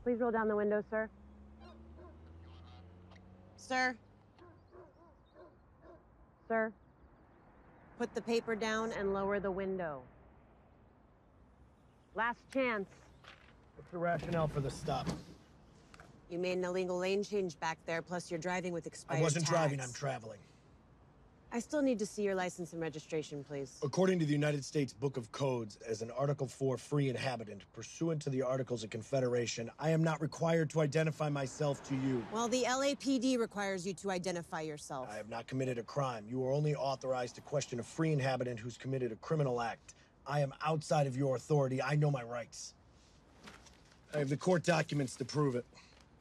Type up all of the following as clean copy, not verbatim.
Please roll down the window, sir. Sir? Sir? Put the paper down and lower the window. Last chance. What's the rationale for the stop? You made an illegal lane change back there, plus you're driving with expired I wasn't tags. driving, I'm traveling. I still need to see your license and registration, please. According to the United States Book of Codes, as an Article 4 free inhabitant, pursuant to the Articles of Confederation, I am not required to identify myself to you. Well, the LAPD requires you to identify yourself. I have not committed a crime. You are only authorized to question a free inhabitant who's committed a criminal act. I am outside of your authority. I know my rights. I have the court documents to prove it.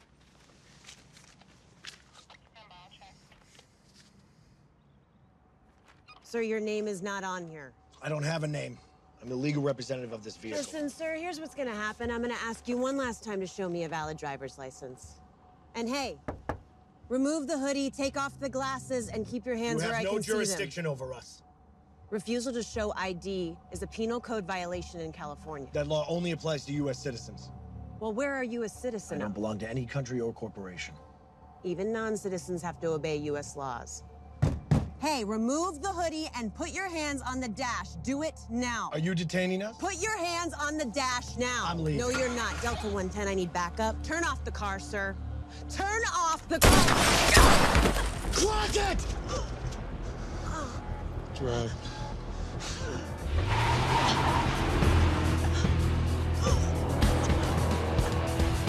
Sir, your name is not on here. I don't have a name. I'm the legal representative of this vehicle. Listen, sir, here's what's gonna happen. I'm gonna ask you one last time to show me a valid driver's license. And hey, remove the hoodie, take off the glasses, and keep your hands where I can see them. You have no jurisdiction over us. Refusal to show ID is a penal code violation in California. That law only applies to U.S. citizens. Well, where are you a citizen I don't of? belong to any country or corporation. Even non-citizens have to obey U.S. laws. Hey, remove the hoodie and put your hands on the dash. Do it now. Are you detaining us? Put your hands on the dash now. I'm leaving. No, you're not. Delta 110, I need backup. Turn off the car, sir. Turn off the car. Clock it! Drive.